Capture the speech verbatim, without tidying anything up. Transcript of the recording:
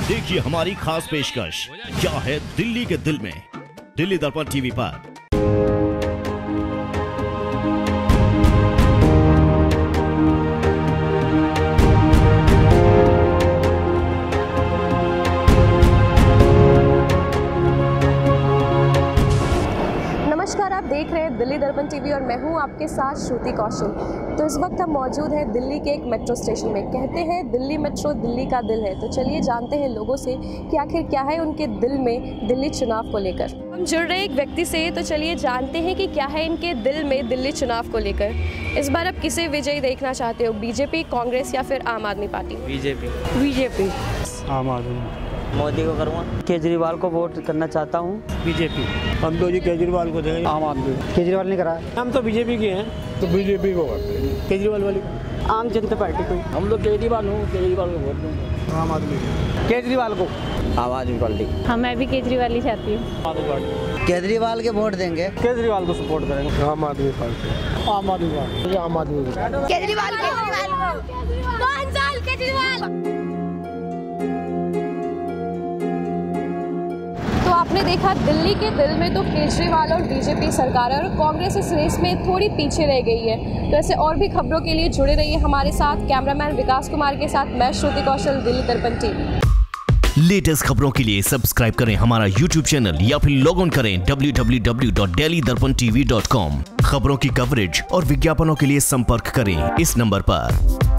देखिए हमारी खास पेशकश क्या है दिल्ली के दिल में, दिल्ली दर्पण टीवी पर। नमस्कार, आप देख रहे हैं दिल्ली दर्पण टीवी और मैं हूं आपके साथ श्रुति कौशल। तो इस वक्त हम मौजूद हैं दिल्ली के एक मेट्रो स्टेशन में। कहते हैं दिल्ली मेट्रो दिल्ली का दिल है, तो चलिए जानते हैं लोगों से कि आखिर क्या है उनके दिल में दिल्ली चुनाव को लेकर। हम जुड़ रहे हैं एक व्यक्ति से, तो चलिए जानते हैं कि क्या है इनके दिल में दिल्ली चुनाव को लेकर। इस बार आप किसे विजयी देखना चाहते हो, बीजेपी, कांग्रेस या फिर आम आदमी पार्टी? बीजेपी। बीजेपी। आम आदमी। मोदी को करूँगा। केजरीवाल को वोट करना चाहता हूँ। बीजेपी। हम तो जी केजरीवाल को देंगे। आम आदमी। केजरीवाल ने करा। हम तो बीजेपी के हैं, तो बीजेपी को करते हैं। केजरीवाल वाली आम जनता पार्टी को। हम लोग केजरीवाल हूँ, केजरीवाल को वोट दूँगा। आम आदमी। केजरीवाल को। आम आदमी पार्टी। हाँ, मैं भी केजरीवाल ही चाहती हूँ। केजरीवाल के वोट देंगे। केजरीवाल को सपोर्ट करेंगे। आम आदमी पार्टी। आम आदमी पार्टी। आम आदमी केजरीवाल केजरीवाल पाँच साल केजरीवाल। तो आपने देखा दिल्ली के दिल में तो केजरीवाल और बीजेपी सरकार है और कांग्रेस इस रेस में थोड़ी पीछे रह गई है। तो ऐसे और भी खबरों के लिए जुड़े रहिए हमारे साथ। कैमरामैन विकास कुमार के साथ मैं श्रुति कौशल, दिल्ली दर्पण टीवी। लेटेस्ट खबरों के लिए सब्सक्राइब करें हमारा यूट्यूब चैनल या फिर लॉग ऑन करें W W W dot Delhi Darpan TV dot com. खबरों की कवरेज और विज्ञापनों के लिए संपर्क करें इस नंबर पर।